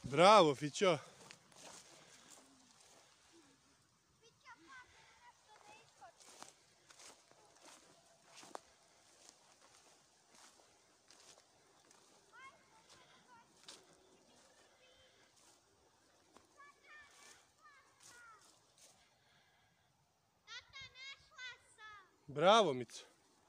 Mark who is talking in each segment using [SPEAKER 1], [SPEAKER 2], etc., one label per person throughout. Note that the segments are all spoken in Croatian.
[SPEAKER 1] Bravo, Fićo. Bravo, Mico.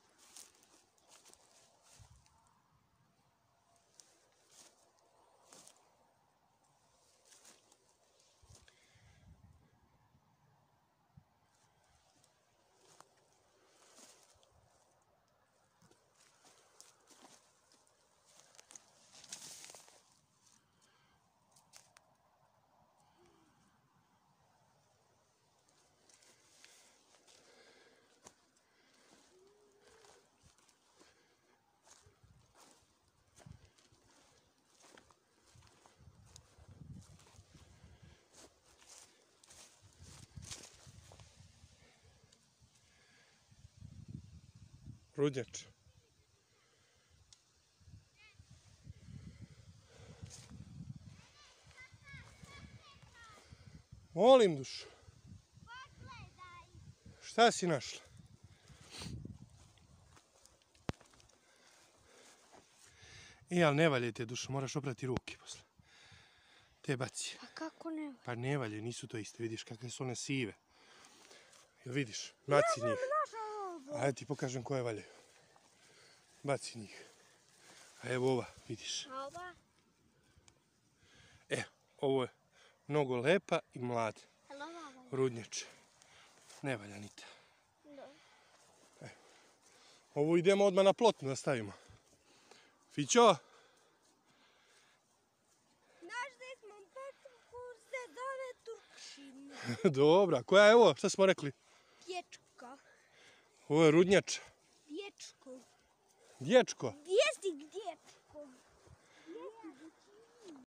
[SPEAKER 1] Rudnjač. Molim dušu. Šta si našla? Ali ne valje te dušo, moraš oprati ruke posle. Te baci.
[SPEAKER 2] A kako ne valje?
[SPEAKER 1] Pa ne valje, nisu to iste, vidiš kakve su one sive. Jel vidiš? Baci njih. Ajde ti pokažem koje valjaju. Baci njih. A evo ova, vidiš.
[SPEAKER 2] A ova?
[SPEAKER 1] Ovo je mnogo lepa i mlada.
[SPEAKER 2] Jel ova valja?
[SPEAKER 1] Rudnjač. Ne valja ni ta.
[SPEAKER 2] Da.
[SPEAKER 1] Ovo idemo odmah na plotnu da stavimo. Fićo?
[SPEAKER 2] Znaš da smo početku sezone Turkšin.
[SPEAKER 1] Dobra, koja je ovo? Šta smo rekli?
[SPEAKER 2] Dječko.
[SPEAKER 1] Ovo je rudnjač.
[SPEAKER 2] Dječko.
[SPEAKER 1] Dječko.